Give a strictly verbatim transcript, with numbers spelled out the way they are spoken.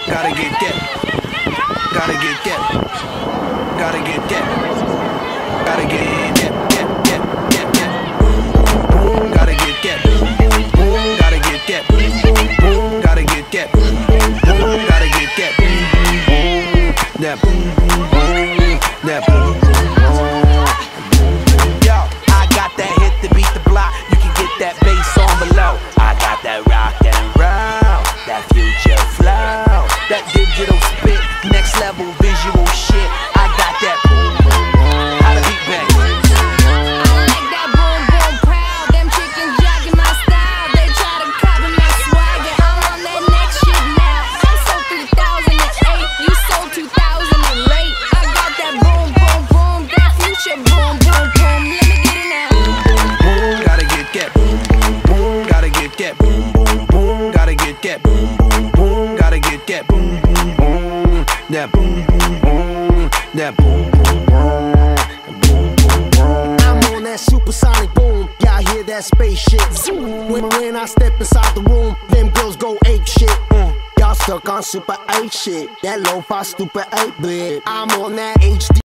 Gotta get that. Gotta get that. Gotta get that. Gotta get that. That, that, that, that. Gotta get that. Gotta get that. Gotta get that. Gotta get that. That boom, boom, boom. That boom, boom, boom. Yo, I got that hit to beat the block. You can get that bass on below. I got that rock and roll, that future flow, that digital spit, next level visual shit. I got that boom, boom, boom. How the beat bang? I like that boom, boom, proud. Them chickens jacking my style. They try to copy my swagger. I'm on that next shit now. I sold three thousand eight, you sold two thousand eight. I got that boom, boom, boom, that future boom, boom, boom. Let me get it now. Boom, gotta get that boom, boom, boom. Gotta get that boom, boom, boom. Gotta get that boom, boom, boom. Gotta get that boom, boom, boom. That boom, boom, boom. That boom, boom, boom. Boom, boom, boom. I'm on that supersonic boom, y'all hear that spaceship zoom. When, when I step inside the room, them girls go ape shit. Mm. Y'all stuck on super eight shit, that lo-fi stupid eight bit. I'm on that H D.